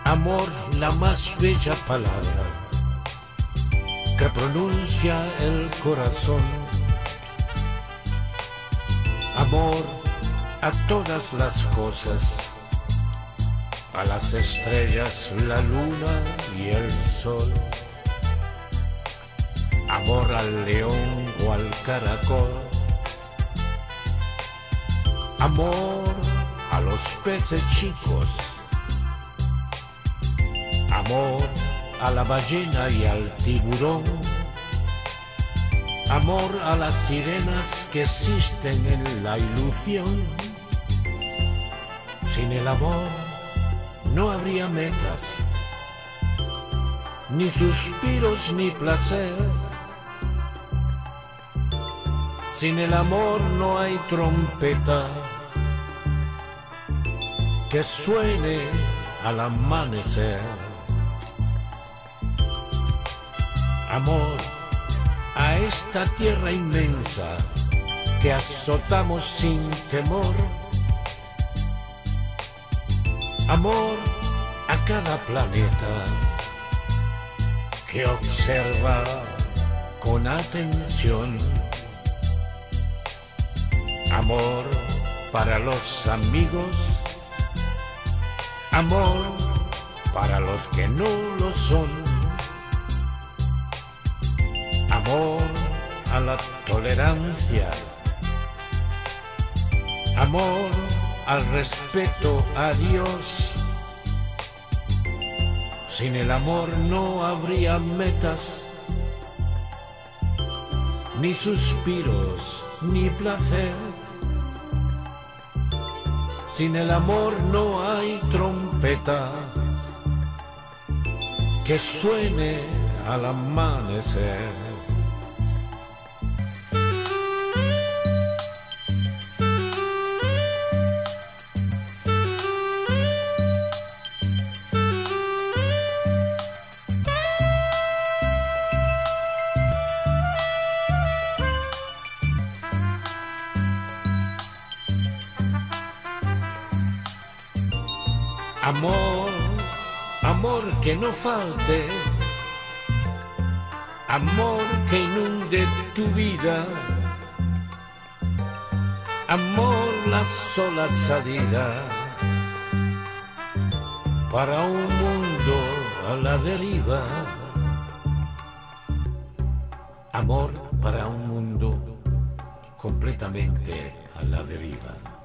Amor, la más bella palabra que pronuncia el corazón. Amor a todas las cosas, a las estrellas, la luna y el sol. Amor al león o al caracol. Amor a los peces chicos. Amor a la ballena y al tiburón. Amor a las sirenas que existen en la ilusión. Sin el amor no habría metas, ni suspiros ni placer. Sin el amor no hay trompeta que suene al amanecer. Amor a esta tierra inmensa que azotamos sin temor. Amor a cada planeta que observa con atención. Amor para los amigos. Amor para los que no lo son. Amor a la tolerancia. Amor al respeto a Dios. Sin el amor no habría metas, ni suspiros, ni placer. Sin el amor no hay trompeta que suene al amanecer. Amor, amor que no falte, amor que inunde tu vida, amor la sola salida para un mundo a la deriva. Amor para un mundo completamente a la deriva.